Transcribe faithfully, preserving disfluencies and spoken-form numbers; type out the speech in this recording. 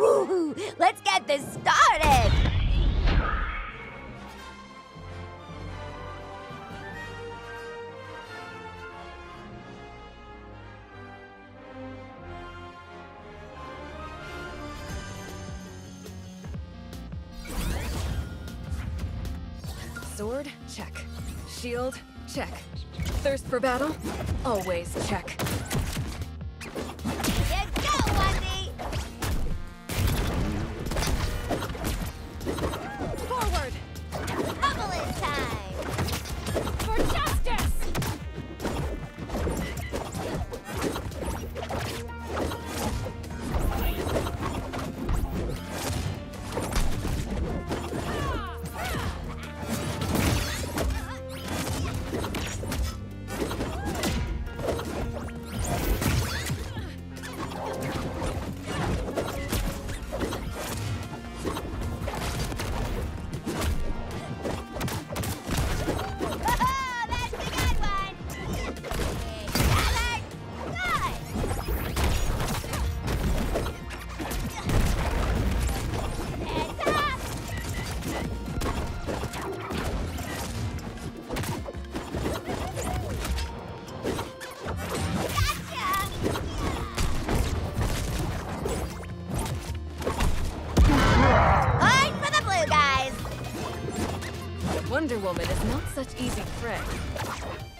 Woo! Let's get this started! Sword, check. Shield, check. Thirst for battle? Always check. You go, Wendy! Forward! Hubbling time! For justice! That's a good one! Together! Good! Heads up! Point for the blue guys! Wonder Woman is not such easy prey.